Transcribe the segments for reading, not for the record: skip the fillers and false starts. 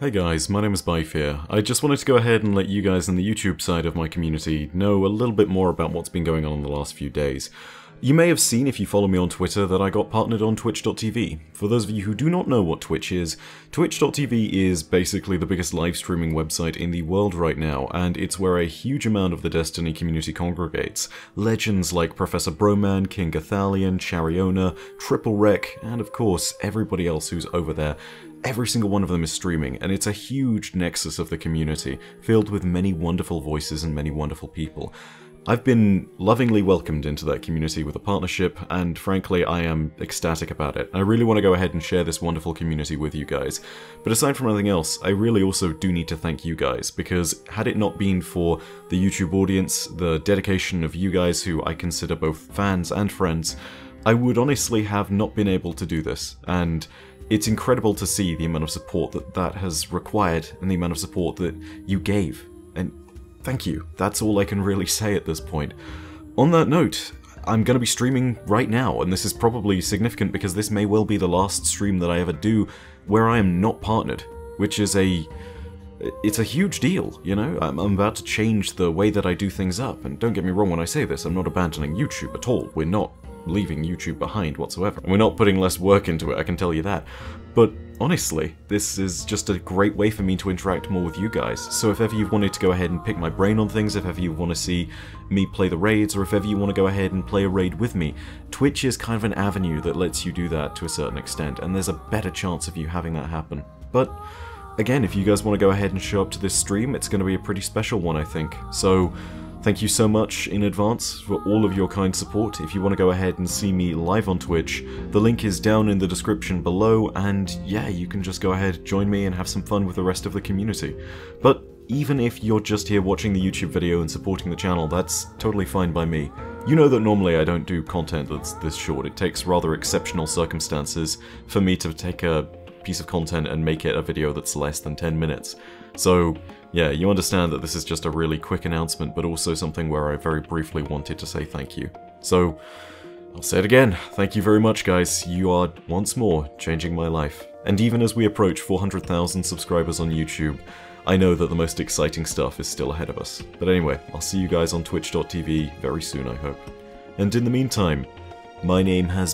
Hey guys, my name is Bife here. I just wanted to go ahead and let you guys in the YouTube side of my community know a little bit more about what's been going on in the last few days. You may have seen, if you follow me on Twitter, that I got partnered on Twitch.tv. For those of you who do not know what Twitch is, Twitch.tv is basically the biggest live streaming website in the world right now, and it's where a huge amount of the Destiny community congregates. Legends like Professor Broman, King Gathalion, Chariona, Triple Wreck, and of course everybody else who's over there. Every single one of them is streaming, and it's a huge nexus of the community, filled with many wonderful voices and many wonderful people. I've been lovingly welcomed into that community with a partnership, and frankly I am ecstatic about it. I really want to go ahead and share this wonderful community with you guys. But aside from anything else, I really also do need to thank you guys, because had it not been for the YouTube audience, the dedication of you guys who I consider both fans and friends, I would honestly have not been able to do this, and it's incredible to see the amount of support that has required and the amount of support that you gave. And thank you. That's all I can really say at this point. On that note, I'm going to be streaming right now, and this is probably significant because this may well be the last stream that I ever do where I am not partnered, which is it's a huge deal, you know? I'm about to change the way that I do things up, and don't get me wrong when I say this, I'm not abandoning YouTube at all. We're not leaving YouTube behind whatsoever. We're not putting less work into it, I can tell you that. But honestly, this is just a great way for me to interact more with you guys. So if ever you wanted to go ahead and pick my brain on things, if ever you want to see me play the raids, or if ever you want to go ahead and play a raid with me, Twitch is kind of an avenue that lets you do that to a certain extent, and there's a better chance of you having that happen. But again, if you guys want to go ahead and show up to this stream, it's going to be a pretty special one, I think. So thank you so much in advance for all of your kind support. If you want to go ahead and see me live on Twitch, the link is down in the description below, and yeah, you can just go ahead, join me, and have some fun with the rest of the community. But even if you're just here watching the YouTube video and supporting the channel, that's totally fine by me. You know that normally I don't do content that's this short. It takes rather exceptional circumstances for me to take a piece of content and make it a video that's less than 10 minutes. So yeah, you understand that this is just a really quick announcement, but also something where I very briefly wanted to say thank you. So, I'll say it again, thank you very much guys, you are once more changing my life. And even as we approach 400,000 subscribers on YouTube, I know that the most exciting stuff is still ahead of us. But anyway, I'll see you guys on Twitch.tv very soon, I hope. And in the meantime, my name is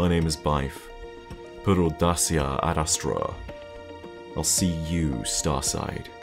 Bife. Per audacia ad astra. I'll see you, Starside.